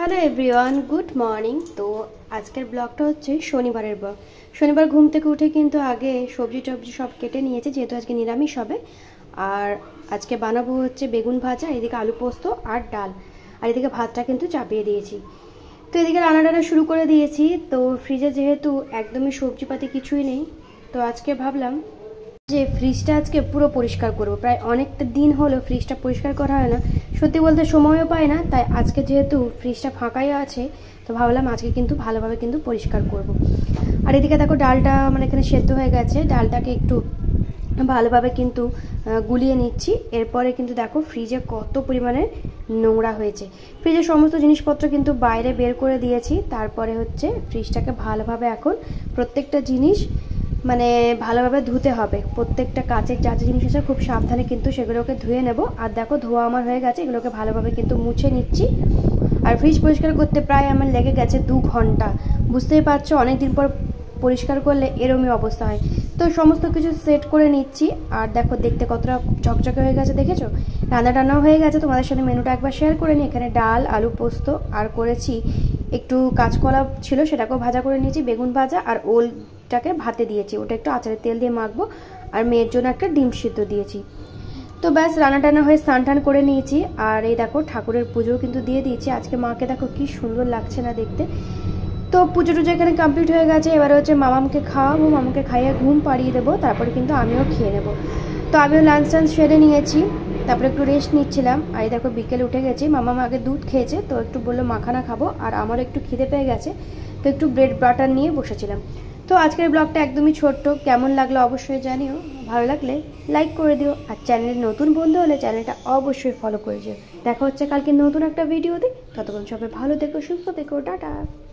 Hello everyone, good morning. তো আজকের ব্লগটা হচ্ছে শনিবারের ব্লগ। শনিবার ঘুম থেকে উঠে কিন্তু আগে সবজি টবজি সব কেটে নিয়েছে, যেহেতু আজকে নিরামিষ হবে। আর আজকে বানাবো হচ্ছে বেগুন ভাজা, এদিকে আলু পোস্ত আর ডাল, আর এদিকে ভাতটা কিন্তু চাপিয়ে দিয়েছি। তো এদিকে রান্না টান্না শুরু করে দিয়েছি। তো ফ্রিজে যেহেতু একদমই সবজিপাতি কিছুই নেই, তো আজকে ভাবলাম যে ফ্রিজটা আজকে পুরো পরিষ্কার করব। প্রায় অনেকটা দিন হলো ফ্রিজটা পরিষ্কার করা হয় না, সত্যি বলতে সময়ও পাই না। তাই আজকে যেহেতু ফ্রিজটা ফাঁকাই আছে, তো ভাবলাম আজকে কিন্তু ভালোভাবে কিন্তু পরিষ্কার করব। আর এদিকে দেখো ডালটা মানে এখানে সেদ্ধ হয়ে গেছে, ডালটাকে একটু ভালোভাবে কিন্তু গুলিয়ে নিচ্ছি। এরপরে কিন্তু দেখো ফ্রিজে কত পরিমাণে নোংরা হয়েছে। ফ্রিজের সমস্ত জিনিসপত্র কিন্তু বাইরে বের করে দিয়েছি। তারপরে হচ্ছে ফ্রিজটাকে ভালোভাবে এখন প্রত্যেকটা জিনিস মানে ভালোভাবে ধুতে হবে। প্রত্যেকটা কাচের যা জিনিস আছে খুব সাবধানে কিন্তু সেগুলোকে ধুয়ে নেব। আর দেখো ধোয়া আমার হয়ে গেছে, এগুলোকে ভালোভাবে কিন্তু মুছে নিচ্ছি। আর ফ্রিজ পরিষ্কার করতে প্রায় আমার লেগে গেছে 2 ঘন্টা। বুঝতেই পারছো অনেকদিন পর পরিষ্কার করলে এরমই অবস্থা হয়। তো সমস্ত কিছু সেট করে নিচ্ছি। আর দেখো দেখতে কতটা ঝকঝকে হয়ে গেছে, দেখেছো? রান্না টান্নাও হয়ে গেছে। তোমাদের সাথে মেনুটা একবার শেয়ার করে নিই। এখানে ডাল, আলু পোস্ত আর করেছি একটু কাঁচকলা ছিল, সেটাকেও ভাজা করে নিয়েছি, বেগুন ভাজা, আর ওলটাকে ভাতে দিয়েছি, ওটা একটু আচারের তেল দিয়ে মাখবো। আর মেয়ের জন্য একটা ডিম সিদ্ধ দিয়েছি। তো ব্যাস রান্না টান্না হয়ে স্নান টান করে নিয়েছি। আর এই দেখো ঠাকুরের পুজোও কিন্তু দিয়ে দিয়েছি। আজকে মাকে দেখো কি সুন্দর লাগছে না দেখতে। তো পুজো টুজো এখানে কমপ্লিট হয়ে গেছে। এবারে হচ্ছে মামামকে খাওয়াবো, মামাকে খাইয়ে ঘুম পাড়িয়ে দেবো, তারপরে কিন্তু আমিও খেয়ে নেবো। তো আমিও লাঞ্চ টাঞ্চ সেরে নিয়েছি, তারপরে একটু রেস্ট নিচ্ছিলাম। আর এই দেখো বিকেলে উঠে গেছি, মামাম আগে দুধ খেয়েছে, তো একটু বললো মাখানা খাবো, আর আমারও একটু খিদে পেয়ে গেছে, তো একটু ব্রেড বাটার নিয়ে বসেছিলাম। তো আজকের ব্লগটা একদমই ছোট্ট, কেমন লাগলো অবশ্যই জানিও। ভালো লাগলে লাইক করে দিও, আর চ্যানেলের নতুন বন্ধু হলে চ্যানেলটা অবশ্যই ফলো করে দিও। দেখা হচ্ছে কালকে নতুন একটা ভিডিওতে। ততক্ষণ সবাই ভালো থেকো, সুস্থ থেকো, টাটা।